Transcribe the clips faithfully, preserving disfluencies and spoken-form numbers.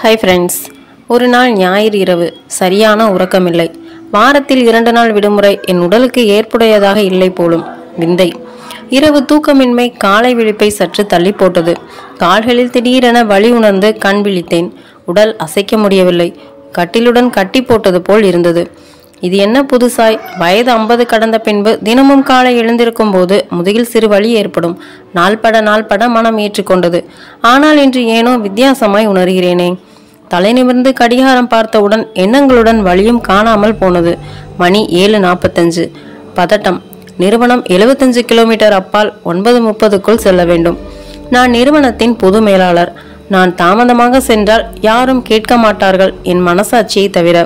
Hi friends, ஒரு நாள் ஞாயிறு இரவு சரியான உறக்கமில்லை. வாரத்தில் இரண்டு நாள் விடுமுறை என் உடலுக்கு ஏற்புடையதாக இல்லை போலும். விந்தை. இரவு தூக்கமின்மை காலை விழிப்பை சற்று தள்ளி போட்டது. கால்களில் திடீரென வலி உணர்ந்து கண் விழித்தேன். உடல் அசைக்க முடியவில்லை. கட்டிலுடன் கட்டி போட்டது போல் இருந்தது. இது என்ன புதுசாய்? வயது ஐம்பது கடந்த பின்பு தினமும் காலை எழுந்திருக்கும் போது முதுகில் சிறு வலி ஏற்படும். நாள்பட நாள்பட மனம் ஏற்றுக்கொண்டது. ஆனால் இன்று ஏனோ வித்தியாசமாய் உணர்கிறேனே. தலை நிமிர்ந்து கடிகாரம் பார்த்தவுடன் எண்ணங்களுடன் வலியும் காணாமல் போனது. மணி ஏழு நாற்பத்தஞ்சு. பதட்டம். நிறுவனம் எழுபத்தஞ்சு கிலோமீட்டர் அப்பால் ஒன்பது முப்பதுக்குள் செல்ல வேண்டும். நான் நிறுவனத்தின் பொது மேலாளர். நான் தாமதமாக சென்றால் யாரும் கேட்க மாட்டார்கள், என் மனசாட்சியை தவிர.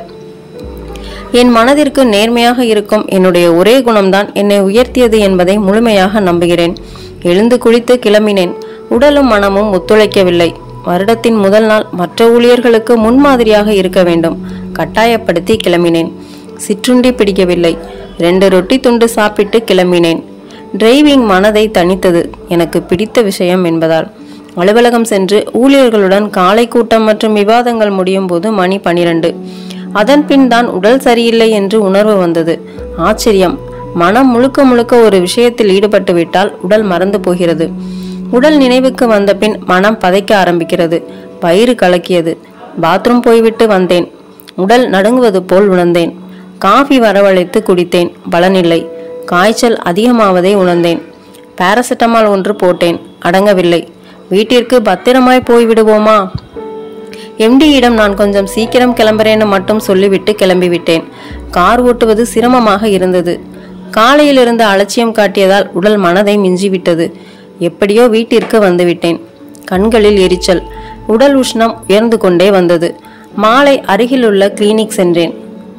என் மனதிற்கு நேர்மையாக இருக்கும் என்னுடைய ஒரே குணம்தான் என்னை உயர்த்தியது என்பதை முழுமையாக நம்புகிறேன். எழுந்து குளித்து கிளம்பினேன். உடலும் மனமும் ஒத்துழைக்கவில்லை. வருடத்தின் முதல் நாள் மற்ற ஊழியர்களுக்கு முன்மாதிரியாக இருக்க வேண்டும். கட்டாயப்படுத்தி கிளம்பினேன். சிற்றுண்டி பிடிக்கவில்லை. ரெண்டு ரொட்டி துண்டு சாப்பிட்டு கிளம்பினேன். டிரைவிங் மனதை தணித்தது, எனக்கு பிடித்த விஷயம் என்பதால். அலுவலகம் சென்று ஊழியர்களுடன் காலை கூட்டம் மற்றும் விவாதங்கள் முடியும் போது மணி பனிரெண்டு. அதன் பின் தான் உடல் சரியில்லை என்று உணர்வு வந்தது. ஆச்சரியம். மனம் முழுக்க முழுக்க ஒரு விஷயத்தில் ஈடுபட்டு விட்டால் உடல் மறந்து போகிறது. உடல் நினைவுக்கு வந்த பின் மனம் பதைக்க ஆரம்பிக்கிறது. வயிறு கலக்கியது. பாத்ரூம் போய்விட்டு வந்தேன். உடல் நடுங்குவது போல் உணர்ந்தேன். காஃபி வரவழைத்து குடித்தேன். பலனில்லை. காய்ச்சல் அதிகமாவதை உணர்ந்தேன். பாராசிட்டமால் ஒன்று போட்டேன். அடங்கவில்லை. வீட்டிற்கு பத்திரமாய் போய்விடுவோமா? எம்டியிடம் நான் கொஞ்சம் சீக்கிரம் கிளம்புறேன்னு மட்டும் சொல்லிவிட்டு கிளம்பிவிட்டேன். கார் ஓட்டுவது சிரமமாக இருந்தது. காலையிலிருந்து அலட்சியம் காட்டியதால் உடல் மனதை மிஞ்சிவிட்டது. எப்படியோ வீட்டிற்கு வந்துவிட்டேன். கண்களில் எரிச்சல். உடல் உஷ்ணம் உயர்ந்து கொண்டே வந்தது. மாலை அருகிலுள்ள கிளினிக் சென்றேன்.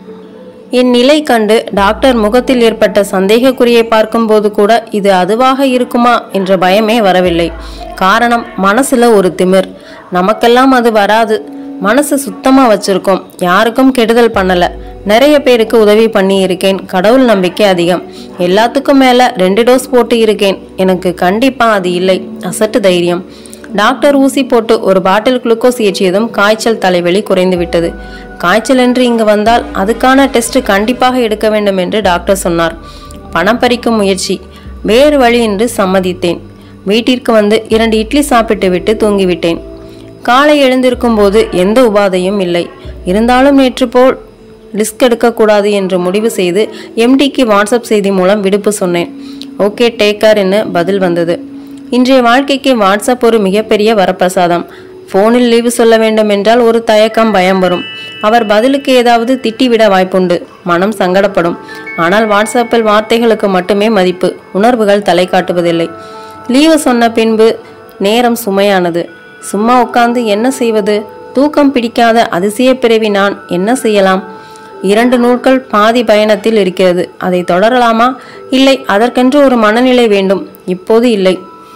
என் நிலை கண்டு டாக்டர் முகத்தில் ஏற்பட்ட சந்தேகக்குறியை பார்க்கும்போது கூட இது அதுவாக இருக்குமா என்ற பயமே வரவில்லை. காரணம், மனசுல ஒரு திமிர். நமக்கெல்லாம் அது வராது. மனசு சுத்தமா வச்சிருக்கோம். யாருக்கும் கெடுதல் பண்ணல. நிறைய பேருக்கு உதவி பண்ணி இருக்கேன். கடவுள் நம்பிக்கை அதிகம். எல்லாத்துக்கும் மேல ரெண்டு டோஸ் போட்டு இருக்கேன். எனக்கு கண்டிப்பா அது இல்லை. அசட்டு தைரியம். டாக்டர் ஊசி போட்டு ஒரு பாட்டில் குளுக்கோஸ் ஏற்றியதும் காய்ச்சல் தலைவலி குறைந்து விட்டது. காய்ச்சல் என்று இங்கு வந்தால் அதுக்கான டெஸ்ட் கண்டிப்பாக எடுக்க வேண்டும் என்று டாக்டர் சொன்னார். பணம் பறிக்கும் முயற்சி. வேறு வழி என்று சம்மதித்தேன். வீட்டிற்கு வந்து இரண்டு இட்லி சாப்பிட்டு விட்டு தூங்கிவிட்டேன். காலை எழுந்திருக்கும் போது எந்த உபாதையும் இல்லை. இருந்தாலும் நேற்று போல் ரிஸ்க் எடுக்கக்கூடாது என்று முடிவு செய்து எம்டிக்கு வாட்ஸ்அப் செய்தி மூலம் விடுப்பு சொன்னேன். ஓகே, டேக் கேர் என்று பதில் வந்தது. இன்றைய வாழ்க்கைக்கு வாட்ஸ்அப் ஒரு மிகப்பெரிய வரப்பிரசாதம். ஃபோனில் லீவு சொல்ல வேண்டும் என்றால் ஒரு தயக்கம், பயம் வரும். அவர் பதிலுக்கு ஏதாவது திட்டிவிட வாய்ப்புண்டு. மனம் சங்கடப்படும். ஆனால் வாட்ஸ்அப்பில் வார்த்தைகளுக்கு மட்டுமே மதிப்பு. உணர்வுகள் தலை காட்டுவதில்லை. லீவு சொன்ன பின்பு நேரம் சுமையானது. சும்மா உட்கார்ந்து என்ன செய்வது? தூக்கம் பிடிக்காத அதிசய பிறவி நான் என்ன செய்யலாம்? இரண்டு நூல்கள் பாதி பயணத்தில் இருக்கிறது. அதை தொடரலாமா? இல்லை, அதற்கென்று ஒரு மனநிலை வேண்டும். இப்போது இல்லை.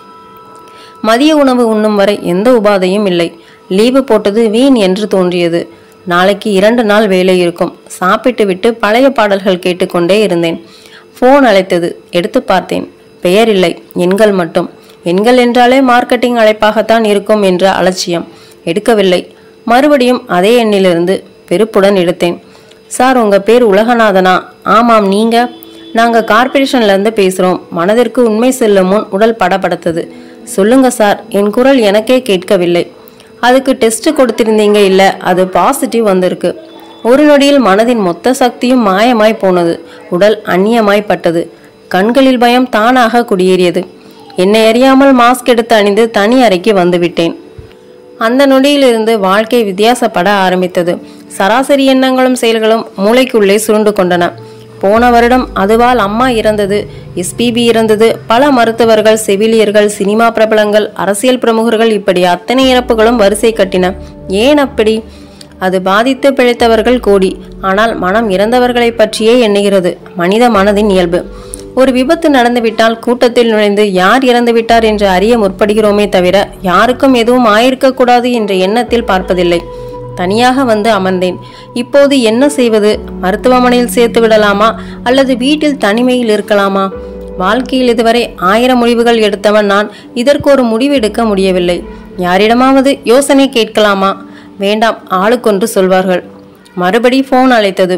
மதிய உணவு உண்ணும் வரை எந்த உபாதையும் இல்லை. லீவு போட்டது வீண் என்று தோன்றியது. நாளைக்கு இரண்டு நாள் வேலை இருக்கும். சாப்பிட்டு விட்டு பழைய பாடல்கள் கேட்டுக்கொண்டே இருந்தேன். ஃபோன் அழைத்தது. எடுத்து பார்த்தேன். பெயர் இல்லை, எண்கள் மட்டும். எண்கள் என்றாலே மார்க்கெட்டிங் அழைப்பாகத்தான் இருக்கும் என்ற அலட்சியம். எடுக்கவில்லை. மறுபடியும் அதே எண்ணிலிருந்து வெறுப்புடன் எடுத்தேன். சார், உங்க பேர் உலகநாதனா? ஆமாம், நீங்க? நாங்க கார்பரேஷன்ல இருந்து பேசுறோம். மனதிற்கு உண்மை செல்லும் முன் உடல் படபடத்தது. சொல்லுங்க சார். என் குரல் எனக்கே கேட்கவில்லை. அதுக்கு டெஸ்ட் கொடுத்திருந்தீங்க இல்ல, அது பாசிட்டிவ் வந்திருக்கு. ஒரு நொடியில் மனதின் மொத்த சக்தியும் மாயமாய் போனது. உடல் அந்நியமாய் பட்டது. கண்களில் பயம் தானாக குடியேறியது. என்னை அறியாமல் மாஸ்க் எடுத்து அணிந்து தனி அறைக்கு வந்துவிட்டேன். அந்த நொடியிலிருந்து வாழ்க்கை வித்தியாசப்பட ஆரம்பித்தது. சராசரி எண்ணங்களும் செயல்களும் மூளைக்குள்ளே சுருண்டு கொண்டன. போன வருடம் அதுவால் அம்மா இறந்தது, எஸ்பிபி இறந்தது, பல மருத்துவர்கள், செவிலியர்கள், சினிமா பிரபலங்கள், அரசியல் பிரமுகர்கள், இப்படி அத்தனை இறப்புகளும் வரிசை கட்டின. ஏன் அப்படி? அது பாதித்து பிழைத்தவர்கள் கோடி. ஆனால் மனம் இறந்தவர்களை பற்றியே எண்ணுகிறது. மனித மனதின் இயல்பு. ஒரு விபத்து நடந்துவிட்டால் கூட்டத்தில் நுழைந்து யார் இறந்து விட்டார் என்று அறிய முற்படுகிறோமே தவிர யாருக்கும் எதுவும் ஆயிருக்கக்கூடாது என்ற எண்ணத்தில் பார்ப்பதில்லை. தனியாக வந்து அமர்ந்தேன். இப்போது என்ன செய்வது? மருத்துவமனையில் சேர்த்து விடலாமா அல்லது வீட்டில் தனிமையில் இருக்கலாமா? வாழ்க்கையில் இதுவரை ஆயிரம் முடிவுகள் எடுத்தவன் நான் இதற்கு ஒரு முடிவு எடுக்க முடியவில்லை. யாரிடமாவது யோசனை கேட்கலாமா? வேண்டாம், ஆளுக்கொன்று சொல்வார்கள். மறுபடி போன் அழைத்தது.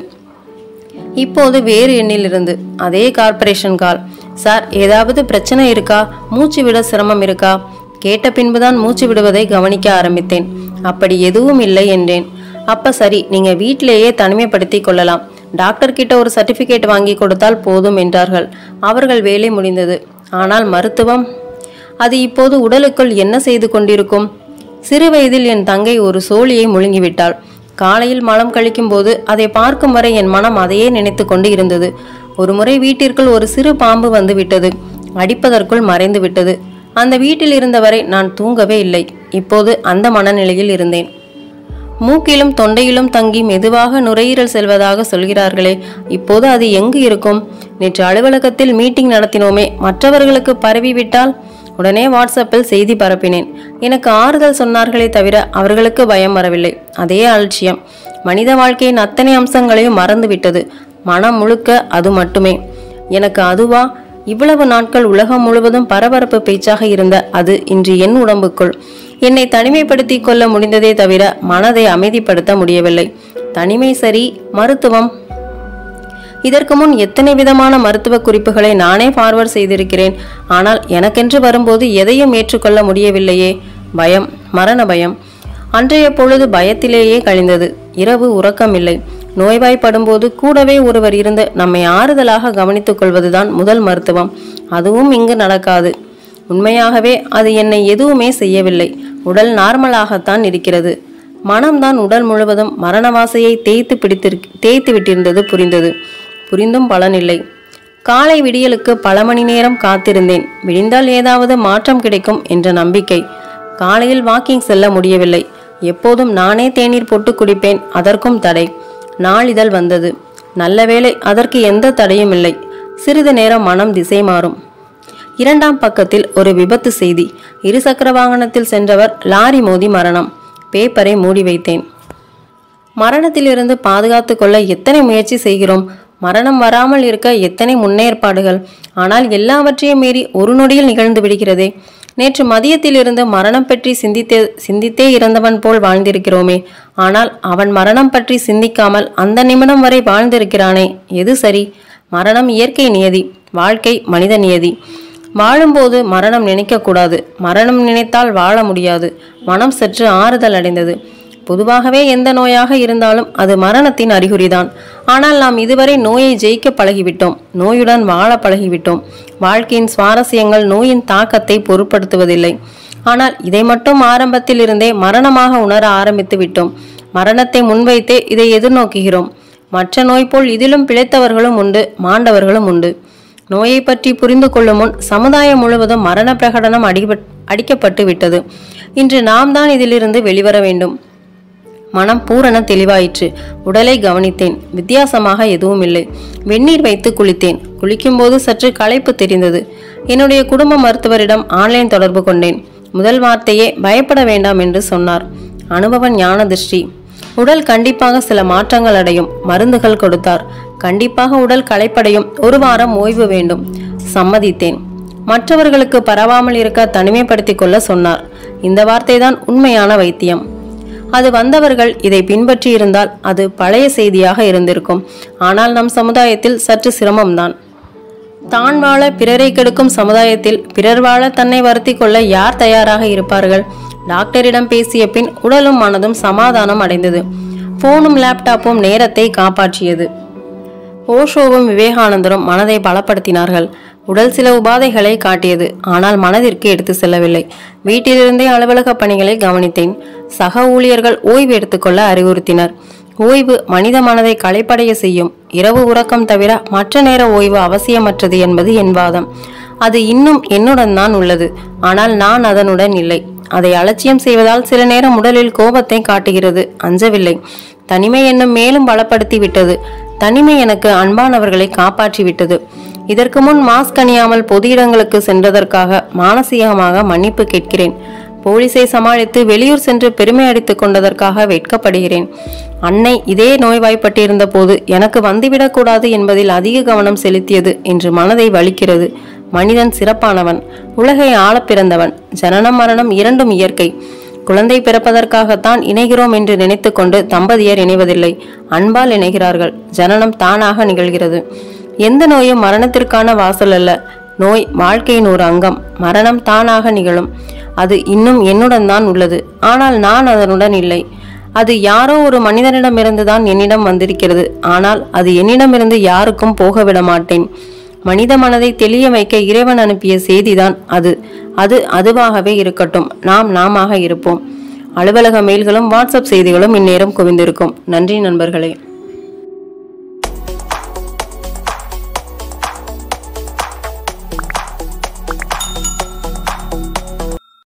இப்போது வேறு எண்ணிலிருந்து அதே கார்ப்பரேஷன் கால். சார், ஏதாவது பிரச்சனை இருக்கா? மூச்சு விட சிரமம் இருக்கா? கேட்ட பின்புதான் மூச்சு விடுவதை கவனிக்க ஆரம்பித்தேன். அப்படி எதுவும் இல்லை என்றேன். அப்ப சரி, நீங்க வீட்டிலேயே தனிமைப்படுத்தி கொள்ளலாம். டாக்டர் கிட்ட ஒரு சர்டிபிகேட் வாங்கி கொடுத்தால் போதும் என்றார்கள். அவர்கள் வேலை முடிந்தது. ஆனால் மருத்துவம், அது இப்போது உடலுக்குள் என்ன செய்து கொண்டிருக்கும்? சிறு வயதில் என் தங்கை ஒரு சோழியை முழுங்கிவிட்டாள். காலையில் மலம் கழிக்கும் போது அதை பார்க்கும் வரை என் மனம் அதையே நினைத்து கொண்டு இருந்தது. ஒரு முறை வீட்டிற்குள் ஒரு சிறு பாம்பு வந்து விட்டது. அடிப்பதற்குள் மறைந்து விட்டது. அந்த வீட்டில் இருந்தவரை நான் தூங்கவே இல்லை. இப்போது அந்த மனநிலையில் இருந்தேன். மூக்கிலும் தொண்டையிலும் தங்கி மெதுவாக நுரையீரல் செல்வதாக சொல்கிறார்களே, இப்போது அது எங்கு இருக்கும்? நேற்று அலுவலகத்தில் மீட்டிங் நடத்தினோமே, மற்றவர்களுக்கு பரவிவிட்டால்? உடனே வாட்ஸ்அப்பில் செய்தி பரப்பினேன். எனக்கு ஆறுதல் சொன்னார்களே தவிர அவர்களுக்கு பயம் வரவில்லை. அதே அலட்சியம். மனித வாழ்க்கையின் அத்தனை அம்சங்களையும் மறந்துவிட்டது. மனம் முழுக்க அது மட்டுமே. எனக்கு அதுவா? இவ்வளவு நாட்கள் உலகம் முழுவதும் பரபரப்பு பேச்சாக இருந்த அது இன்று என் உடம்புக்குள். என்னை தனிமைப்படுத்தி கொள்ள முடிந்ததே தவிர மனதை அமைதிப்படுத்த முடியவில்லை. தனிமை சரி, மருத்துவம். இதற்கு முன் எத்தனை விதமான மருத்துவ குறிப்புகளை நானே ஃபார்வர்ட் செய்திருக்கிறேன். ஆனால் எனக்கென்று வரும்போது எதையும் ஏற்றுக்கொள்ள முடியவில்லையே. பயம், மரண பயம். அன்றைய பொழுது பயத்திலேயே கழிந்தது. இரவு உறக்கமில்லை. நோய்வாய்ப்படும் போது கூடவே ஒருவர் இருந்து நம்மை ஆறுதலாக கவனித்துக் கொள்வதுதான் முதல் மருத்துவம். அதுவும் இங்கு நடக்காது. உண்மையாகவே அது என்னை எதுவுமே செய்யவில்லை. உடல் நார்மலாகத்தான் இருக்கிறது. மனம்தான் உடல் முழுவதும் மரணவாசையை தேய்த்து பிடித்திரு தேய்த்து விட்டிருந்தது புரிந்தது. புரிந்தும் பலனில்லை. காலை விடியலுக்கு பல மணி நேரம் காத்திருந்தேன். விடிந்தால் ஏதாவது மாற்றம் கிடைக்கும் என்ற நம்பிக்கை. காலையில் வாக்கிங் செல்ல முடியவில்லை. எப்போதும் நானே தேநீர் போட்டு குடிப்பேன். அதற்கும் தடை. நாளிதழ் வந்தது. நல்ல வேளை, அதற்கு எந்த தடையும் இல்லை. சிறிது நேரம் மனம் திசை மாறும். இரண்டாம் பக்கத்தில் ஒரு விபத்து செய்தி. இருசக்கர வாகனத்தில் சென்றவர் லாரி மோதி மரணம். பேப்பரை மூடி வைத்தேன். மரணத்திலிருந்து பாதுகாத்து கொள்ள எத்தனை முயற்சி செய்கிறோம். மரணம் வராமல் இருக்க எத்தனை முன்னேற்பாடுகள். ஆனால் எல்லாவற்றையும் மீறி ஒரு நொடியில் நிகழ்ந்து விடுகிறதே. நேற்று மதியத்திலிருந்து மரணம் பற்றி சிந்தித்தே சிந்தித்தே இறந்தவன் போல் வாழ்ந்திருக்கிறோமே. ஆனால் அவன் மரணம் பற்றி சிந்திக்காமல் அந்த நிமிடம் வரை வாழ்ந்திருக்கிறானே. எது சரி? மரணம் இயற்கை நியதி, வாழ்க்கை மனித நியதி. வாழும்போது மரணம் நினைக்கக்கூடாது. மரணம் நினைத்தால் வாழ முடியாது. மனம் சற்று ஆறுதல் அடைந்தது. பொதுவாகவே எந்த நோயாக இருந்தாலும் அது மரணத்தின் அறிகுறிதான். ஆனால் நாம் இதுவரை நோயை ஜெயிக்க பழகிவிட்டோம். நோயுடன் வாழ பழகிவிட்டோம். வாழ்க்கையின் சுவாரஸ்யங்கள் நோயின் தாக்கத்தை பொருட்படுத்துவதில்லை. ஆனால் இதை மட்டும் ஆரம்பத்தில் இருந்தே மரணமாக உணர ஆரம்பித்து விட்டோம். மரணத்தை முன்வைத்தே இதை எதிர்நோக்குகிறோம். மற்ற நோய் போல் இதிலும் பிழைத்தவர்களும் உண்டு, மாண்டவர்களும் உண்டு. நோயை பற்றி புரிந்து கொள்ளும் முன் சமுதாயம் முழுவதும் மரண பிரகடனம் அடிப அடிக்கப்பட்டு விட்டது. இன்று நாம் தான் இதிலிருந்து வெளிவர வேண்டும். மனம் பூரண தெளிவாயிற்று. உடலை கவனித்தேன். வித்தியாசமாக எதுவும் இல்லை. வெந்நீர் வைத்து குளித்தேன். குளிக்கும்போது சற்று களைப்பு தெரிந்தது. என்னுடைய குடும்ப மருத்துவரிடம் ஆன்லைன் தொடர்பு கொண்டேன். முதல் வார்த்தையே பயப்பட வேண்டாம் என்று சொன்னார். அனுபவ ஞான திருஷ்டி. உடல் கண்டிப்பாக சில மாற்றங்கள் அடையும். மருந்துகள் கொடுத்தார். கண்டிப்பாக உடல் களைப்படையும். ஒரு வாரம் ஓய்வு வேண்டும். சம்மதித்தேன். மற்றவர்களுக்கு பரவாமல் இருக்க தனிமைப்படுத்திக் கொள்ள சொன்னார். இந்த வார்த்தை தான் உண்மையான வைத்தியம். அது வந்தவர்கள் இதை பின்பற்றி இருந்தால் அது பழைய செய்தியாக இருந்திருக்கும். ஆனால் நம் சமுதாயத்தில் சற்று சிரமம்தான். தான் வாழ பிறரை கெடுக்கும் சமுதாயத்தில் பிறர் வாழ தன்னை வருத்தி கொள்ள யார் தயாராக இருப்பார்கள்? டாக்டரிடம் பேசிய பின் உடலும் மனதும் சமாதானம் அடைந்தது. போனும் லேப்டாப்பும் நேரத்தை காப்பாற்றியது. ஓஷோவும் விவேகானந்தரும் மனதை பலப்படுத்தினார்கள். உடல் சில உபாதைகளை காட்டியது. ஆனால் மனதிற்கு எடுத்து செல்லவில்லை. வீட்டிலிருந்தே அலுவலக பணிகளை கவனித்தேன். சக ஊழியர்கள் ஓய்வு எடுத்துக்கொள்ள அறிவுறுத்தினர். ஓய்வு மனித மனதை களைப்படைய செய்யும். இரவு உறக்கம் தவிர மற்ற நேர ஓய்வு அவசியமற்றது என்பது என் வாதம். அது இன்னும் என்னுடன் தான் உள்ளது. ஆனால் நான் அதனுடன் இல்லை. அதை அலட்சியம் செய்வதால் சில நேரம் உடலில் கோபத்தை காட்டுகிறது. அஞ்சவில்லை. தனிமை என்னும் மேலும் பலப்படுத்தி விட்டது. தனிமை எனக்கு அன்பானவர்களை காப்பாற்றி விட்டது. இதற்கு முன் மாஸ்க் அணியாமல் பொது இடங்களுக்கு சென்றதற்காக மானசீகமாக மன்னிப்பு கேட்கிறேன். போலீஸை சமாளித்து வெளியூர் சென்று பெருமை அடித்துக் கொண்டதற்காக வெட்கப்படுகிறேன். அன்னை இதே நோய்வாய்ப்பட்டிருந்த போது எனக்கு வந்துவிடக்கூடாது என்பதில் அதிக கவனம் செலுத்தியது என்று மனதை வலிக்கிறது. மனிதன் சிறப்பானவன். உலகை ஆள பிறந்தவன். ஜனனம் மரணம் இரண்டும் இயற்கை. குழந்தை பிறப்பதற்காகத்தான் இணைகிறோம் என்று நினைத்து கொண்டு தம்பதியர் இணைவதில்லை, அன்பால் இணைகிறார்கள். ஜனனம் தானாக நிகழ்கிறது. எந்த நோயும் மரணத்திற்கான வாசல் அல்ல. நோய் வாழ்க்கையின் ஒரு அங்கம். மரணம் தானாக நிகழும். அது இன்னும் என்னுடன் தான் உள்ளது, ஆனால் நான் அதனுடன் இல்லை. அது யாரோ ஒரு மனிதனிடமிருந்துதான் என்னிடம் வந்திருக்கிறது, ஆனால் அது என்னிடமிருந்து யாருக்கும் போக விட மாட்டேன். மனித மனதை தெளிய வைக்க இறைவன் அனுப்பிய செய்திதான் அது. அது அதுவாகவே இருக்கட்டும். நாம் நாமாக இருப்போம். அலுவலக மெயில்களும் வாட்ஸ்அப் செய்திகளும் இந்நேரம் குவிந்திருக்கும். நன்றி நண்பர்களே.